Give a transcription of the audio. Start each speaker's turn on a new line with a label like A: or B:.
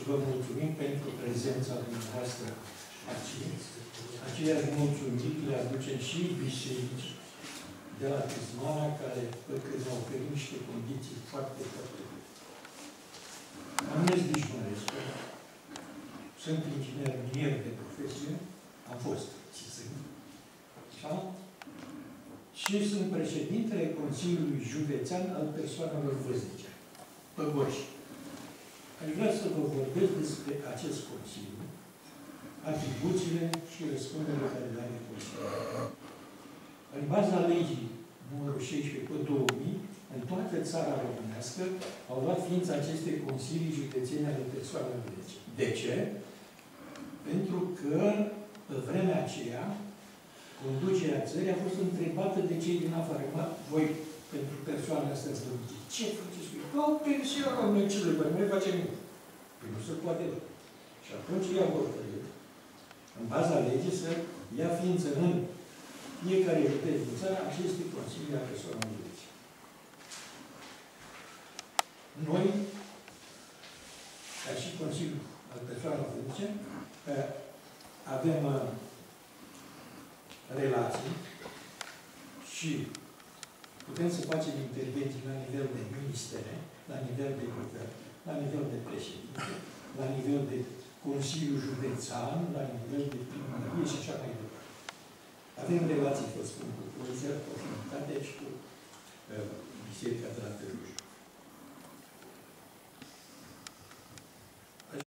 A: vă mulțumim pentru prezența dumneavoastră aici. Aceleași mulțumiri le aducem și bisericii de la Crismana, care văd că ne oferim niște condiții foarte, foarte bune. Am numesc Dișmărescu, sunt inginer minier de profesie, am fost, și sunt, așa? Și sunt președintele Consiliului Județean al persoanelor văznice, Păgoși. Aș vrea să vă vorbesc despre acest Consiliu, atribuțiile și răspunderile care le are Consiliul. În baza legii numărul 16 pe 2000, în toată țara românească au luat ființă aceste Consilii Județene ale persoanelor văznice. De ce? Pentru că, pe vremea aceea, conducerea țării a fost întrebată de cei din afară. Voi, pentru persoanele astea văznice, ce faceți cu ei? O pensiune, noi ce le băi, noi facem nimic. Păi nu se poate. Și atunci ei au hotărât, în baza legii, să ia ființă în fiecare județ din țară aceste consilii a persoanelor văznice. Noi, ca și Consiliul al persoanelor văznice, avem relații și putem să facem intervenții la nivel de ministere, la nivel de guvern, la nivel de președinte, la nivel de Consiliu Județean, la nivel de primărie și așa mai departe. Avem relații, vă spun, cu Poliția, cu Comunitatea și cu Biserica de la Târgu Jiu.